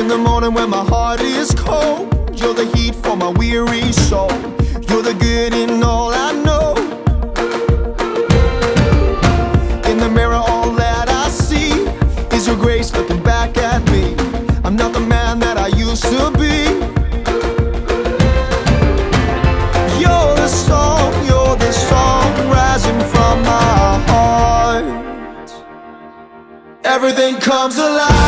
In the morning when my heart is cold, you're the heat for my weary soul. You're the good in all I know. In the mirror all that I see is your grace looking back at me. I'm not the man that I used to be. You're the song rising from my heart. Everything comes alive.